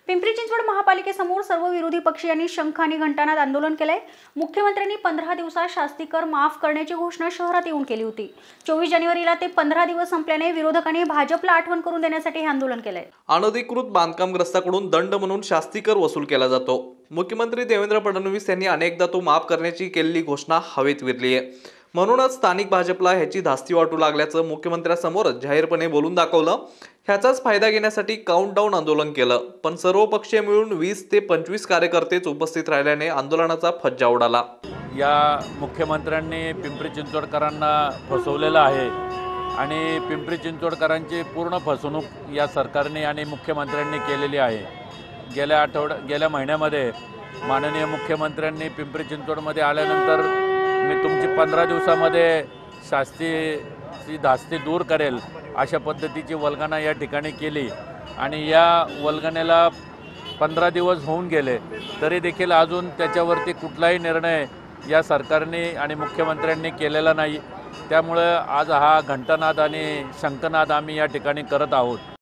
पिंपरी चिंचवड महापालिकेसमोर सर्व विरोधी पक्षीयांनी शंख आणि घंटानाद आंदोलन केलंय। मुख्यमंत्र्यांनी 15 दिवसात शास्ती कर माफ करण्याची घोषणा शहरात येऊन केली होती। 24 जानेवारीला ते 15 दिवस संपल्याने विरोधकांनी भाजपला आठवण करून देण्यासाठी हे आंदोलन केलंय। अनधिकृत बांधकामग्रस्तांकडून दंड म्हणून शास्ती कर वसूल केला जातो। मुख्यमंत्री देवेंद्र फडणवीस यांनी अनेकदा तो माफ करण्याची केलेली घोषणा हवेत विरली आहे। म्हणूनच स्थानिक भाजपला ह्याची धास्ती वाटू लागल्याचं मुख्यमंत्र्यांसमोरच जाहीरपणे बोलून दाखवलं। ह्याचाच फायदा घेण्यासाठी काउंटडाऊन आंदोलन केलं, पण सर्व पक्षीय मिळून 20 ते 25 कार्यकर्तेच उपस्थित राहिल्याने आंदोलनाचा फज्जा उडाला। या मुख्यमंत्र्यांनी पिंपरी चिंचवडकरांना फसवलेलं आहे आणि पिंपरी चिंचवडकरांची पूर्ण फसवणूक या सरकारने आणि मुख्यमंत्र्यांनी केलेली आहे। गेल्या महिन्यामध्ये माननीय मुख्यमंत्र्यांनी पिंपरी चिंचवडमध्ये आल्यानंतर मी तुमची 15 दिवसामध्ये शास्तीची धास्ती दूर करेल अशा पद्धतीची वल्गना या ठिकाणी केली आणि या वल्गनेला 15 दिवस होऊन गेले तरी देखील अजून त्याच्यावरती कुठलाही निर्णय या सरकारने आणि मुख्यमंत्र्यांनी केलेला नाही। त्यामुळे आज हा घंटानाद आणि शंखनाद आम्ही या ठिकाणी करत आहोत।